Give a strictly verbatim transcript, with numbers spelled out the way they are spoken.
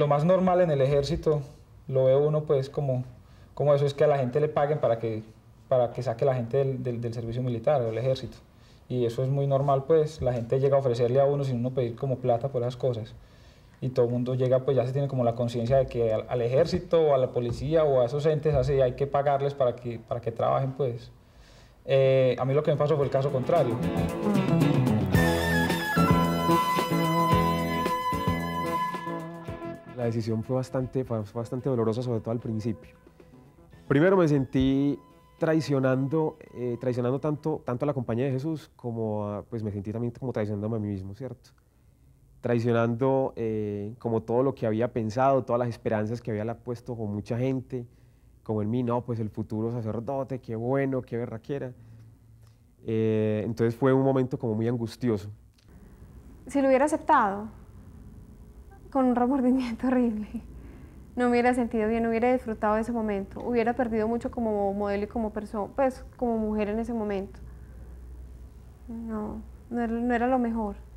lo más normal en el ejército, lo ve uno pues como, como eso, es que a la gente le paguen para que, para que saque la gente del, del, del servicio militar o del ejército. Y eso es muy normal, pues la gente llega a ofrecerle a uno sin uno pedir como plata por esas cosas. Y todo el mundo llega, pues ya se tiene como la conciencia de que al, al ejército o a la policía o a esos entes así hay que pagarles para que, para que trabajen, pues. Eh, a mí lo que me pasó fue el caso contrario. La decisión fue bastante, fue bastante dolorosa, sobre todo al principio. Primero me sentí traicionando, eh, traicionando tanto, tanto a la compañía de Jesús como a, pues me sentí también como traicionándome a mí mismo, ¿cierto? Traicionando eh, como todo lo que había pensado, todas las esperanzas que había puesto con mucha gente, como en mí, no, pues el futuro sacerdote, qué bueno, qué berraquera. Eh, entonces fue un momento como muy angustioso. Si lo hubiera aceptado, con un remordimiento horrible, no me hubiera sentido bien, no hubiera disfrutado de ese momento, hubiera perdido mucho como modelo y como persona, pues como mujer en ese momento. No, no era, no era lo mejor.